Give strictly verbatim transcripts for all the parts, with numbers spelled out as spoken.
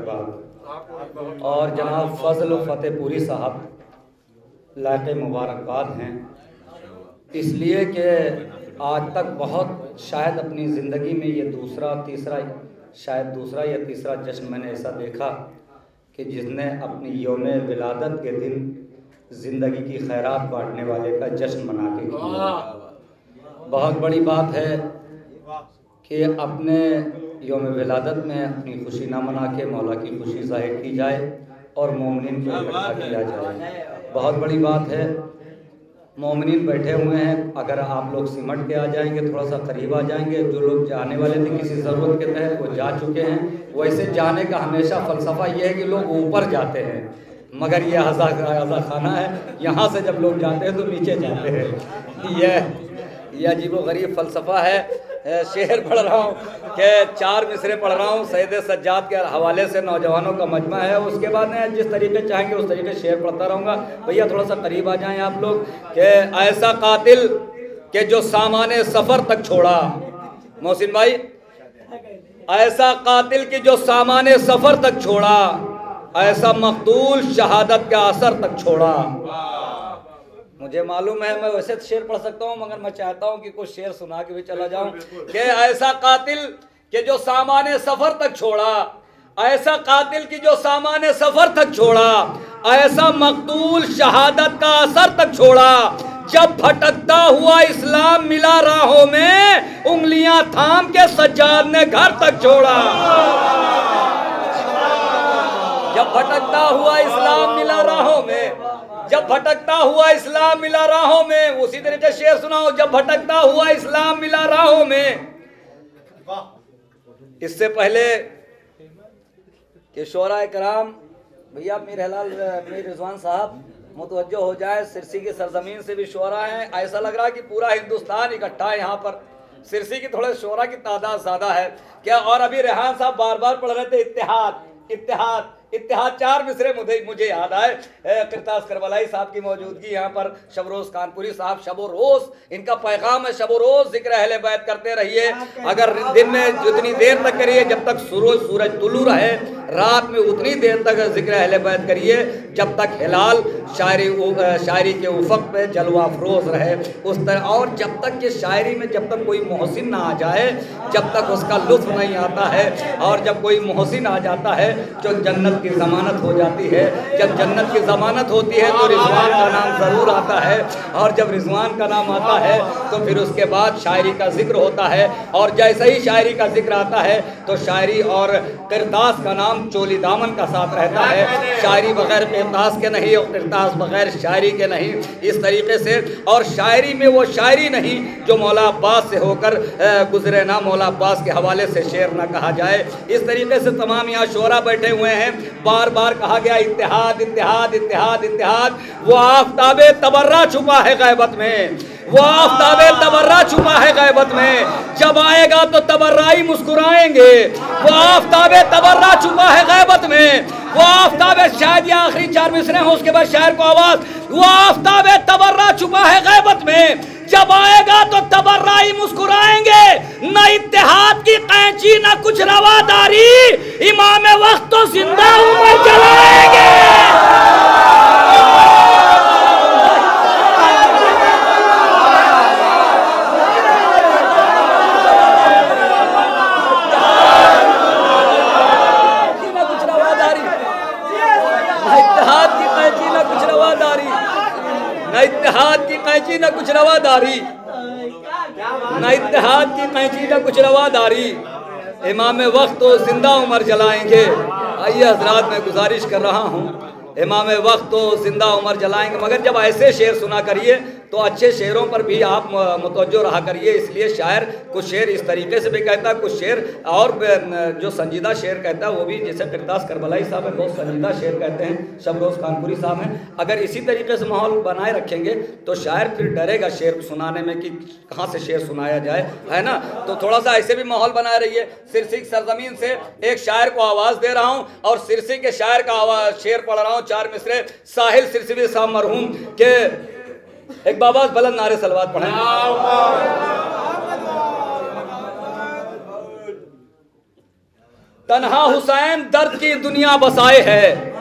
बाद और जनाब फजल फतेहपुरी साहब लायक मुबारकबाद हैं, इसलिए कि आज तक बहुत शायद अपनी ज़िंदगी में ये दूसरा तीसरा शायद दूसरा या तीसरा जश्न मैंने ऐसा देखा कि जिसने अपनी यौम विलादत के दिन ज़िंदगी की खैरात बांटने वाले का जश्न मना के किया। बहुत बड़ी बात है कि अपने यौम विलादत में अपनी खुशी ना मना के मौला की खुशी ज़ाहिर की जाए और मोमिनीन को इकट्ठा किया जाए। बहुत बड़ी बात है। मोमिनीन बैठे हुए हैं, अगर आप लोग सिमट के आ जाएंगे, थोड़ा सा करीब आ जाएंगे। जो लोग जाने वाले थे किसी ज़रूरत के तहत वो जा चुके हैं। वैसे जाने का हमेशा फ़लसफ़ा ये है कि लोग ऊपर जाते हैं, मगर ये हज़ा हज़ा खाना है, यहाँ से जब लोग जाते हैं तो नीचे जाते हैं। यह यह अजीबो-गरीब फ़लसफ़ा है। शेर पढ़ रहा हूँ कि चार मिसरे पढ़ रहा हूँ सैयद सज्जाद के हवाले से, नौजवानों का मजमा है। उसके बाद मैं जिस तरीके चाहेंगे उस तरीके शेर पढ़ता रहूँगा। भैया थोड़ा सा करीब आ जाएं आप लोग। कि ऐसा कातिल कि जो सामाने सफ़र तक छोड़ा, मोहसिन भाई, ऐसा कातिल कि जो सामाने सफ़र तक छोड़ा, ऐसा मकतूल शहादत का असर तक छोड़ा। मुझे मालूम है मैं वैसे शेर पढ़ सकता हूँ, मगर मैं चाहता हूँ कि कुछ शेर सुना के भी चला जाऊँ। कि ऐसा कातिल कि जो सामाने सफ़र तक छोड़ा, ऐसा कातिल की जो सामाने सफ़र तक छोड़ा, ऐसा मकतूल शहादत का असर तक छोड़ा। जब भटकता हुआ इस्लाम मिला राहों में, उंगलियां थाम के सज्जाद ने घर तक छोड़ा। जब भटकता हुआ इस्लाम मिला राहों में, जब भटकता हुआ इस्लाम मिला राहों में, उसी तरीके से शेर सुनाओ। जब भटकता हुआ इस्लाम मिला राहों में। इससे पहले कि शोरा कराम, भैया मीर हलाल मीर रिजवान साहब मुतवज्जो हो जाए, सिरसी की सरजमीन से भी शोरा हैं। ऐसा लग रहा है कि पूरा हिंदुस्तान इकट्ठा है यहाँ पर। सिरसी की थोड़े शोरा की तादाद ज़्यादा है क्या। और अभी रेहान साहब बार बार पढ़ रहे थे इत्तेहाद इत्तेहाद इत्तेहाद। चार मिसरे मुझे मुझे याद आए। किरतास करबलाई साहब की मौजूदगी यहाँ पर, शबरोज़ कानपुरी साहब, शबो रोज़ इनका पैगाम है, शबो रोज़ जिक्र अहले बैत करते रहिए। अगर दिन में जितनी देर तक करिए जब तक सूरज सूरज तुलू रहे, रात में उतनी देर तक जिक्र अहले बैत करिए जब तक हिलाल शायरी शायरी के उफक पे जलवा अफरोज़ रहे उस तरह। और जब तक कि शायरी में जब तक कोई मोहसिन ना आ जाए, जब तक उसका लुत्फ़ नहीं आता है। और जब कोई मोहसिन आ जाता है जो जन्नत की ज़मानत हो जाती है। जब जन्नत की ज़मानत होती है तो रिज़वान का नाम ज़रूर आता है। और जब रिज़वान का नाम आता है तो फिर उसके बाद शायरी का जिक्र होता है। और जैसे ही शायरी का जिक्र आता है तो शायरी और किरतास का नाम चोली दामन का साथ रहता है। शायरी बगैर किरतास के नहीं और किरतास बगैर शायरी के नहीं, इस तरीके से। और शायरी में वो शायरी नहीं जो मौला अब्बास से होकर गुजरे ना, मौला अब्बास के हवाले से शेर ना कहा जाए। इस तरीके से तमाम यहाँ शोरा बैठे हुए हैं। बार बार कहा गया इत्तेहाद इत्तेहाद इत्तेहाद इत्तेहाद। वो आफ़ताबे तबर्रा छुपा है गैबत में, वो आफ़ताबे तबर्रा छुपा है गैबत में। जब आएगा तो तबर्राई मुस्कुराएंगे। वो आफ़ताबे तबर्रा छुपा है गैबत में, वो आफ़ताबे, शायद ये आखिरी चार मिसरे हैं, उसके बाद शायर को आवाज़। वो आफ़ताबे तबर्रा छुपा है गैबत में, जब आएगा तो तबर्राई मुस्कुराएंगे। न इत्तेहाद की कैंची न कुछ रवादारी, इमाम वक्त तो जिंदा उम्र जलाएंगे। न इत्तेहाद की कैंची न कुछ रवादारी, न इत्तेहाद की कैंची न कुछ रवादारी, इमाम वक्त तो जिंदा उमर जलाएंगे। आइए हजरात, मैं गुजारिश कर रहा हूँ, इमाम वक्त तो जिंदा उमर जलाएंगे। मगर जब ऐसे शेर सुना करिए तो अच्छे शेरों पर भी आप मुतवज्जो रहा करिए। इसलिए शायर कुछ शेर इस तरीके से भी कहता है, कुछ शेर और जो संजीदा शेर कहता है वो भी, जैसे किरतास करबलाई साहब है, बहुत संजीदा शेर कहते हैं, शबरोज़ कानपुरी साहब हैं। अगर इसी तरीके से माहौल बनाए रखेंगे तो शायर फिर डरेगा शेर सुनाने में कि कहाँ से शेर सुनाया जाए, है ना। तो थोड़ा सा ऐसे भी माहौल बनाए रहिए। सिरसी की सरजमीन से एक शायर को आवाज़ दे रहा हूँ और सिरसी के शायर का आवाज़ शेर पढ़ रहा हूँ। चार मिसरे साहिल सिरसी साहब मरहूम के एक बाबा बुलंद नारे सलवात पढ़ें। तन्हा हुसैन दर्द की दुनिया बसाए है।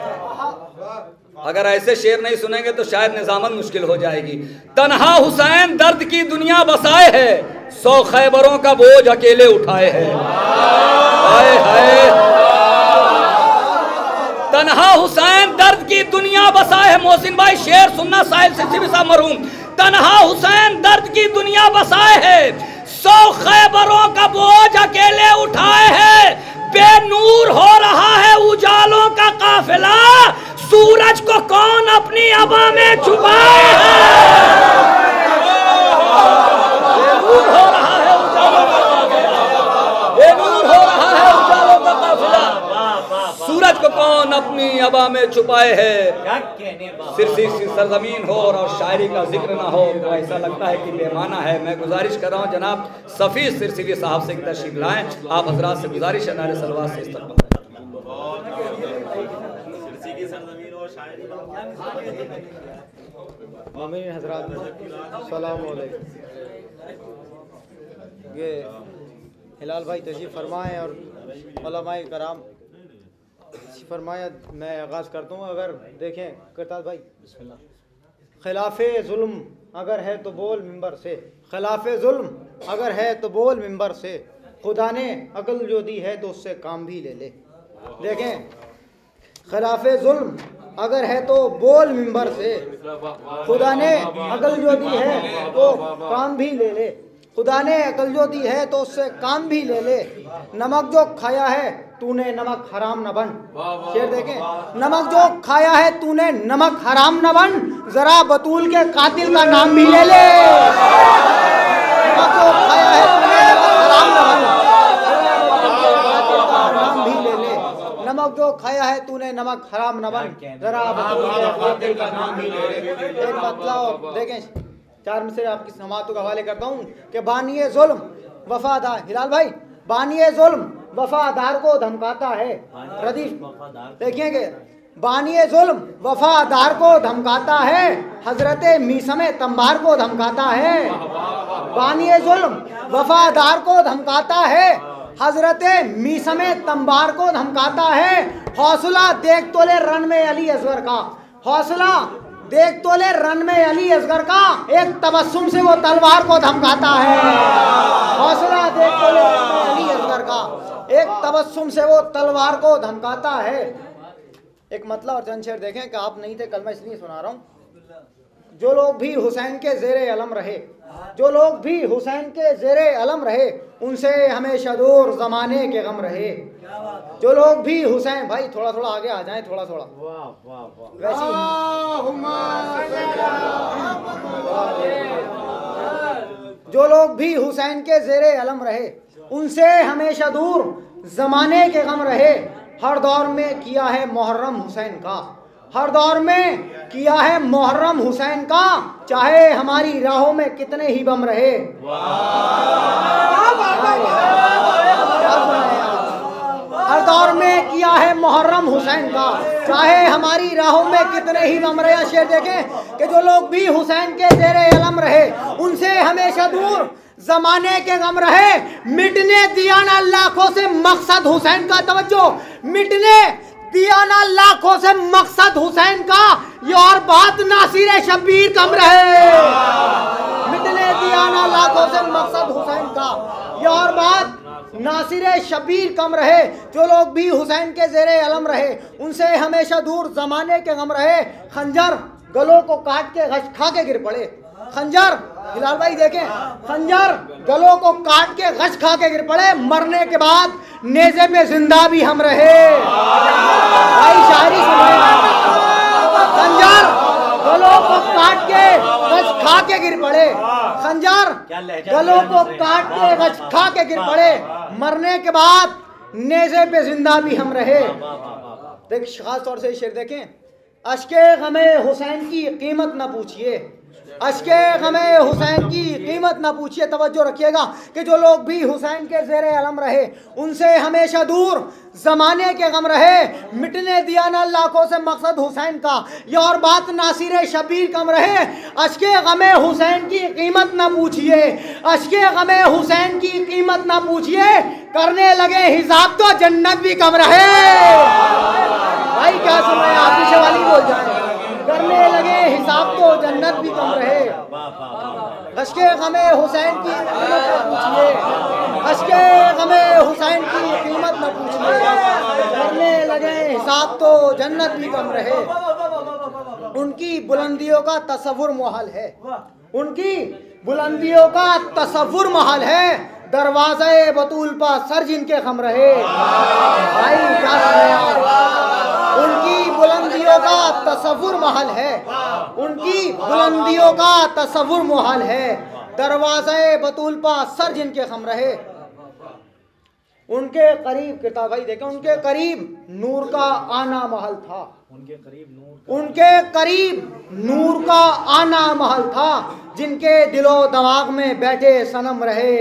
अगर ऐसे शेर नहीं सुनेंगे तो शायद निजामत मुश्किल हो जाएगी। तन्हा हुसैन दर्द की दुनिया बसाए है, सौ खैबरों का बोझ अकेले उठाए है। हाय हाय, तन्हा हुसैन दर्द की दुनिया बसाए है। मोहसिन भाई शेर सुनना, साहिल सिद्दीकी साहब मरहूम। तन्हा हुसैन दर्द की दुनिया बसाए है, सौ खैबरों का बोझ अकेले उठाए है। बेनूर हो रहा है उजालों का काफिला, सूरज को कौन अपनी अबा में छुपाए है। बेनूर हो रहा है उजालों का काफिला, बेनूर हो रहा है उजालों का काफिला, सूरज को कौन अपनी अबा में छुपाए है। सिरसी की सरजमीन हो और शायरी का जिक्र ना हो तो ऐसा लगता है कि बेमाना है। मैं गुजारिश कर रहा हूँ जनाब सफ़ी सिरसी साहब से तशरीफ लाएं। आप हजरात से गुजारिश है नारे सलवात से इस्तकबाल। ये हिलाल भाई तशरीफ फरमाएं और उलमाए कराम फरमाया। मैं आगाज़ करता हूँ। अगर देखें करताज भाई, खिलाफे जुल्म अगर है तो बोल मिंबर से, खिलाफे जुल्म अगर है तो बोल मिंबर से, खुदा ने अकल जो दी है तो उससे काम भी ले ले। देखें, खिलाफे जुल्म अगर है तो बोल मिंबर से, खुदा ने अकल जो दी है तो काम भी ले ले। खुदा ने अकल जो दी है तो उससे काम भी ले ले। नमक जो खाया है तूने नमक हराम न बन। शेर देखें, नमक जो खाया है तूने नमक हराम न बन, जरा बतूल के कातिल का नाम भी ले ले। नमक जो खाया है तूने नमक हराम न बन, नाम भी ले ले। नमक जो खाया है तूने नमक हराम न बन, जरा बतूल के कातिल का नाम भी ले ले। एक मतलब देखें, चार में से आपकी समातों का हवाले करता हूँ कि बानिए जुल्म वफादार, हिलाल भाई, बानिए जुल्म वफादार को धमकाता है। रदीफ देखिएगे, बानिए जुल्म वफादार को धमकाता है, हजरते मीसमे तंबार को धमकाता है। बानिए जुल्म वफादार को धमकाता है, हजरते मीसमे तंबार को धमकाता है। हौसला देख तोले रन में अली असगर का, हौसला देख तोले रन में अली असगर का, एक तबस्सुम से वो तलवार को धमकाता है। हौसला देख तोले रन में अली असगर का, एक तबस्सुम से वो तलवार को धमकाता है। एक मतलब और चंद शेर देखें कि आप नहीं थे कल, मैं इसलिए सुना रहा हूँ। जो लोग भी हुसैन के ज़ेरे अलम रहे, जो लोग भी हुसैन के ज़ेरे अलम रहे, उनसे हमेशा दूर ज़माने के गम रहे। जो लोग भी हुसैन, भाई थोड़ा थोड़ा आगे आ जाएं, थोड़ा थोड़ा वैसे जो लोग भी हुसैन के ज़ेरे अलम रहे, उनसे हमेशा दूर ज़माने के गम रहे। हर दौर में किया है मुहर्रम हुसैन का, हर दौर में किया है मुहर्रम हुसैन का, चाहे हमारी राहों में कितने ही बम रहे। हर दौर में किया है मुहर्रम हुसैन का, चाहे हमारी राहों में कितने ही बम रहे। शेर देखें कि जो लोग भी हुसैन के ज़ेरे अलम रहे, उनसे हमेशा दूर जमाने के गम रहे। मिटने दिया ना लाखों से मकसद हुसैन का, तवज्जो, मिटने दिया ना लाखों से मकसद हुसैन का, ये और बात नासिर शबीर कम रहे। मिटने दिया ना लाखों से मकसद हुसैन का, ये और बात नासिर शबीर कम रहे। जो लोग भी हुसैन के ज़ेरे अलम रहे, उनसे हमेशा दूर जमाने के गम रहे। खंजर गलों को काट के गश खा के गिर पड़े, खंजर, हिलाल भाई देखें, खंजर गलों को काट के गश खा के गिर पड़े, मरने के बाद नेज़े पे जिंदा भी हम रहे। भाई शायरी सुनिए, खंजर गलों को काट के गश खा के गिर पड़े, खंजर गलों को काट के गश खा के गिर पड़े, मरने के बाद नेज़े पे जिंदा भी हम रहे। देख खास तौर से शेर देखें, अश्के गमे हुसैन की कीमत न पूछिए, अश्के गमे हुसैन की कीमत ना पूछिए। तवज्जो रखिएगा कि जो लोग भी हुसैन के ज़ेरे अलम रहे उनसे हमेशा दूर ज़माने के गम रहे, मिटने दिया ना लाखों से मकसद हुसैन का, ये और बात नासिर शबीर कम रहे। अश्के गमे हुसैन की कीमत ना पूछिए, अश्के गमे हुसैन की कीमत ना पूछिए, करने लगे हिसाब तो जन्नत भी कम रहे। भाई क्या सुन रहे हैं आप, पीछे वाली बोल जाए, करने लगे हिसाब तो जन्नत भी कम रहे। अश्के गमे हुसैन की कीमत न पूछिए, अश्के गमे हुसैन की कीमत न पूछिए, करने लगे हिसाब तो जन्नत भी कम रहे। उनकी बुलंदियों का तसव्वुर मुहाल है, उनकी बुलंदियों का तसव्वुर महल है, दरवाज़े बतूल पर सर जिनके खम रहे। भाई क्या सुन रहे हैं, उनकी बुलंदियों का तसव्वुर महल है, उनकी बुलंदियों का तसव्वुर महल है, दरवाज़े बतूल पर सर जिनके खम रहे। उनके करीब किताब भाई देखें, उनके करीब नूर का आना महल था, उनके करीब नूर उनके करीब नूर का आना महल था, जिनके दिलो दिमाग में बैठे सनम रहे।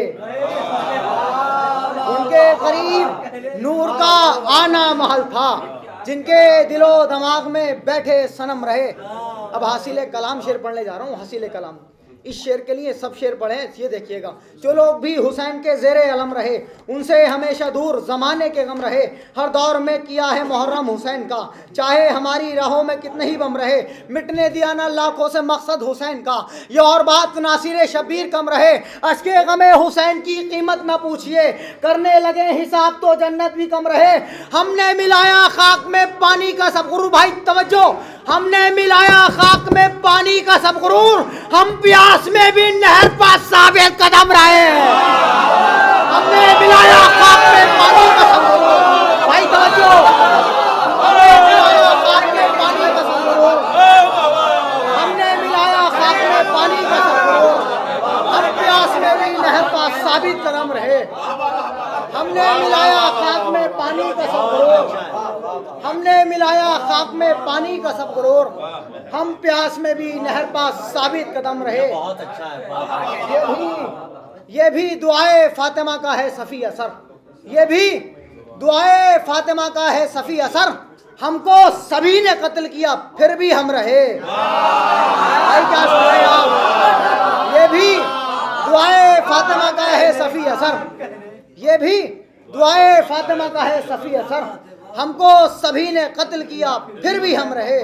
उनके करीब नूर का आना महल था, जिनके दिलो दिमाग में बैठे सनम रहे। अब हासिल कलाम शेर पढ़ने जा रहा हूँ, हासिल कलाम। इस शेर के लिए सब शेर पढ़े, ये देखिएगा। जो लोग भी हुसैन के ज़ेरे अलम रहे उनसे हमेशा दूर ज़माने के गम रहे, हर दौर में किया है मुहर्रम हुसैन का, चाहे हमारी राहों में कितने ही बम रहे, मिटने दिया ना लाखों से मकसद हुसैन का, ये और बात नासिर शबीर कम रहे। अश्के गमे हुसैन की कीमत ना पूछिए, करने लगे हिसाब तो जन्नत भी कम रहे। हमने मिलाया खाक में पानी का सब गुरूर, भाई तवज्जो, हमने मिलाया खाक में पानी का सब गुरूर, हम प्यास में भी नहर पास साबित कदम रहे हैं। हमने मिलाया खाक में पानी का सब गुरूर, भाई तवज्जो, हमने मिलाया खाक में पानी का सब गुरूर, हमने मिलाया खाक में पानी का सब गुरूर, हम प्यास में भी नहर पास साबित कदम रहे। हमने मिलाया खाक में पानी का सब गुरूर, हमने मिलाया खाक में पानी का सब गुरूर, हम प्यास में भी नहर पास साबित कदम रहे। बहुत अच्छा है। ये भी ये भी दुआए फातिमा का है सफ़ी असर, ये भी दुआए फातिमा का है सफ़ी असर, हमको सभी ने कत्ल किया फिर भी हम रहे। भाई क्या सुन रहे हैं आप, ये भी दुआए फातिमा का है सफ़ी असर, ये भी दुआए फातिमा का है सफ़ी असर, हमको सभी ने कत्ल किया फिर भी हम रहे।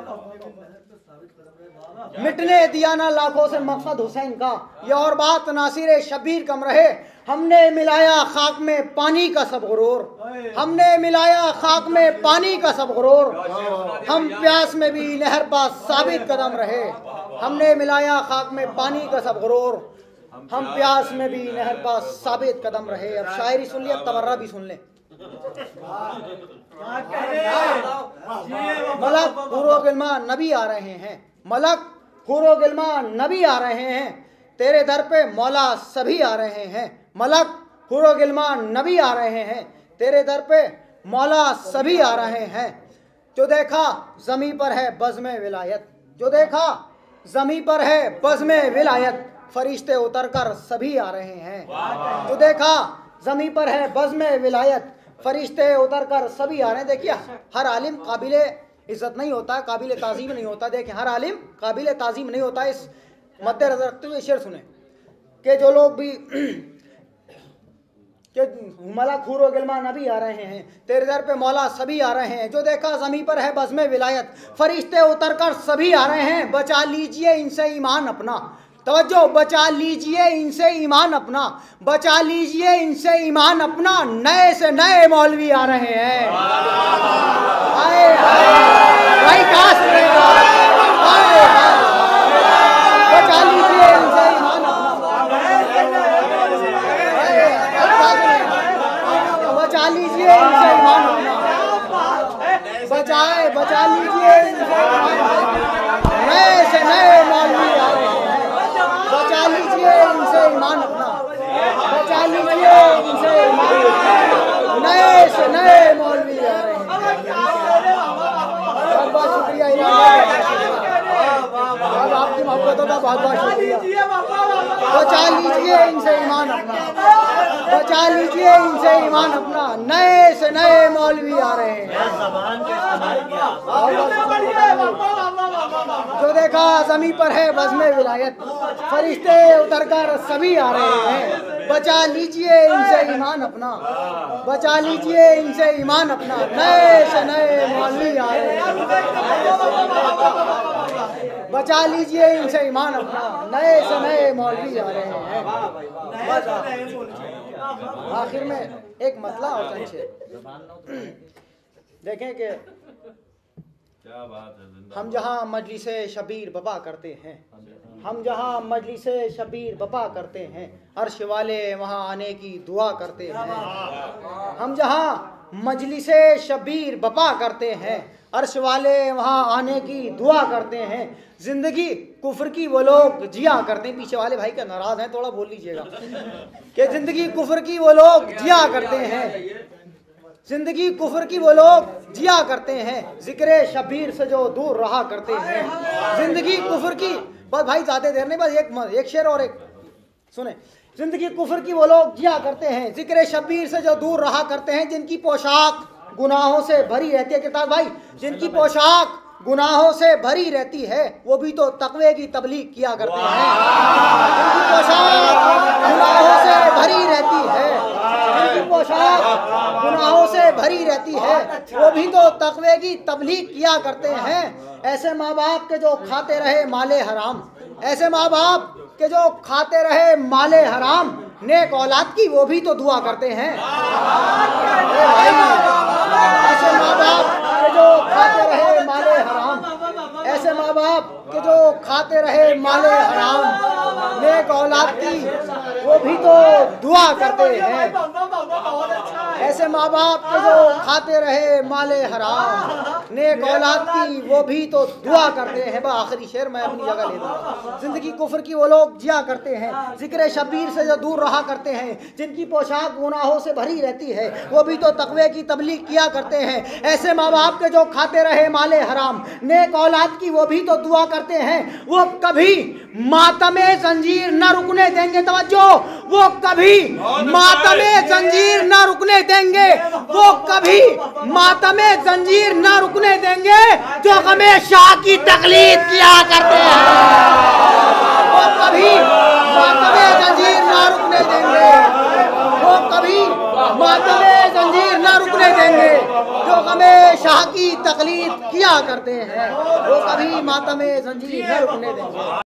मिटने दिया ना लाखों से मकसद हुसैन का, यह और बात नासिर शबीर कम रहे। हमने मिलाया खाक में पानी का सब गुरूर, हमने मिलाया खाक में पानी का सब गुरूर, हम प्यास में भी नहर पास साबित कदम रहे। हमने मिलाया खाक में पानी का सब गुरूर, हम प्यास में भी नहर पास साबित कदम रहे। अब शायरी सुन लिया, तबर्रा भी सुन ले। मलक हुरो गिल्मा नबी आ रहे हैं, मलक हुरो गिल्मा नबी आ रहे हैं, तेरे दर पे मौला सभी आ रहे हैं। मलक हुरो गिल्मा नबी आ रहे हैं, तेरे दर पे मौला सभी आ रहे हैं। जो देखा ज़मी पर है बज़्म विलायत, जो देखा ज़मी पर है बज़्म विलायत, फरिश्ते उतर कर सभी आ रहे हैं। जो देखा ज़मी पर है बज़्म विलायत, फरिश्ते उतर कर सभी आ रहे हैं। देखिए हर आलिम काबिले इज़्ज़त नहीं होता, काबिल ताज़ीम नहीं होता। देखें हर आलिम काबिल ताज़ीम नहीं होता। इस मद्देनज़र रखते हुए शेर सुने कि जो लोग भी कि मलक हुरो गिल्मा नबी आ रहे हैं, तेरे दर पे मौला सभी आ रहे हैं। जो देखा ज़मीं पर है बज़्म विलायत, फरिश्ते उतर कर सभी आ रहे हैं। बचा लीजिए इनसे ईमान अपना, तवज्जो, बचा लीजिए इनसे ईमान अपना, बचा लीजिए इनसे ईमान अपना, नए से नए मौलवी आ रहे हैं। आए भाई कहाँ से रहेगा, बचा लीजिए इनसे ईमान अपना, बचा लीजिए इनसे ईमान अपना, बचाए बचा लीजिए इनसे ईमान अपना, नए से नए मौलवी आ रहे हैं। बचा लीजिए इनसे ईमान अपना, बचा लीजिए इनसे ईमान अपना, नए से नए मौलवी आ रहे हैं। बहुत बहुत शुक्रिया। मोहब्बतों का बहुत बहुत शुक्रिया। बचा लीजिए इनसे ईमान अपना, बचा लीजिए इनसे ईमान अपना। नए से नए मौलवी आ रहे हैं, जो देखा जमीन पर है बज़्म विलायत, फरिश्ते उतरकर सभी आ रहे हैं। बचा लीजिए इनसे ईमान अपना, बचा लीजिए इनसे ईमान अपना। नए से नए मौलवी आ रहे हैं, बचा लीजिए इनसे ईमान अपना। नए से नए मौलवी आ रहे हैं। आखिर में एक मतला और संक्षेप देखें कि हम जहाँ मजलिसे शबीर बपा करते हैं, हम जहाँ मजलिसे शबीर बपा करते हैं, अर्श वाले वहाँ आने की दुआ करते हैं। हम जहाँ मजलिसे शबीर बपा करते हैं, अर्श वाले वहाँ आने की दुआ करते हैं। जिंदगी कुफ्र की वो लोग जिया करते हैं। पीछे वाले भाई का नाराज हैं, थोड़ा बोल लीजिएगा कि जिंदगी कुफ्र की वो लोग जिया करते हैं, जिंदगी कुफ्र की वो लोग जिया करते हैं, जिक्र शबीर से जो दूर रहा करते हैं। जिंदगी कुफ्र की, बस भाई ज्यादा देर नहीं, बस एक एक शेर और एक सुने। जिंदगी कुफ्र की वो लोग जिया करते हैं, जिक्र शबीर से जो दूर रहा करते हैं, जिनकी पोशाक गुनाहों से भरी रहती है। किताब भाई, जिनकी पोशाक गुनाहों से भरी रहती है, वो भी तो तकवे की तबलीग किया करते हैं। जिनकी पोशाक गुनाहों से भरी रहती है, जिनकी पोशाक गुनाहों से भरी रहती है, वो भी तो तकवे की तबलीग किया करते हैं। ऐसे माँ बाप के जो खाते रहे माले हराम, ऐसे माँ बाप के जो खाते रहे माले हराम, नेक औलाद की वो भी तो दुआ करते हैं। ऐसे माँ बाप के जो खाते रहे माले हराम, ऐसे माँ बाप के जो खाते रहे माले हराम, नेक औलाद की वो भी तो दुआ करते हैं। ऐसे माँ बाप के जो खाते रहे माले हराम, नेक औलाद की वो भी तो दुआ करते हैं। बस आखिरी शेर मैं अपनी जगह ले दूँगा। जिंदगी कुफ्र की वो लोग जिया करते हैं, जिक्र शबीर से जो दूर रहा करते हैं, जिनकी पोशाक गुनाहों से भरी रहती है, वो भी तो तकवे की तबलीग किया करते हैं। ऐसे माँ बाप के जो खाते रहे माले हराम, नेक औलाद की वो भी तो दुआ करते हैं। वो कभी मातमे जंजीर न रुकने देंगे, तवज्जो, वो कभी मातमे जंजीर न रुकने देंगे, वो कभी मातमे जंजीर न रुकने देंगे, जो हमें शाह की तकलीद किया करते हैं। वो कभी मातमे जंजीर न रुकने देंगे, वो कभी मातमे जंजीर न रुकने देंगे, जो हमें शाह की तकलीद किया करते हैं। वो कभी मातमे जंजीर न रुकने देंगे।